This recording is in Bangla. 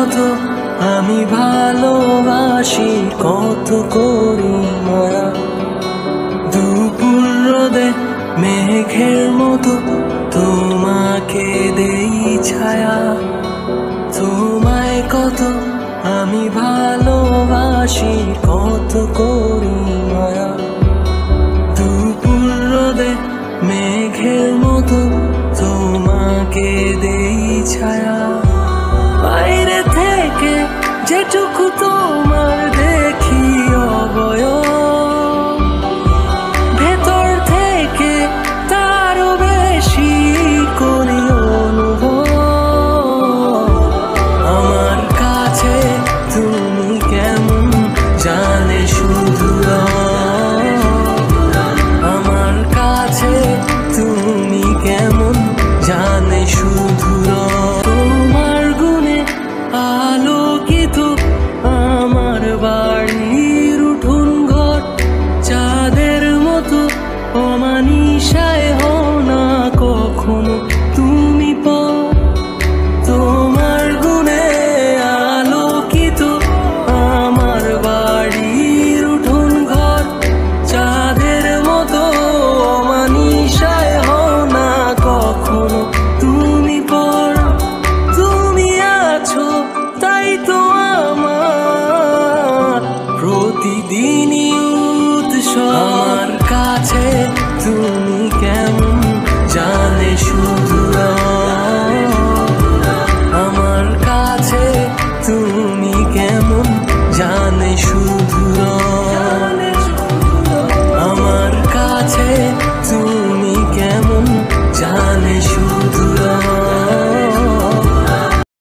কত আমি ভালোবাসি, কত করি মায়া। দুপুর রোদে মেঘের মতো তোমাকে দেই ছায়া। তোমায় কত আমি ভালোবাসি, কত করি মায়া। দুপুর রোদে মেঘের মতো তোমাকে দেই ছায়া। বাইরে থেকে যেটুকু তোমার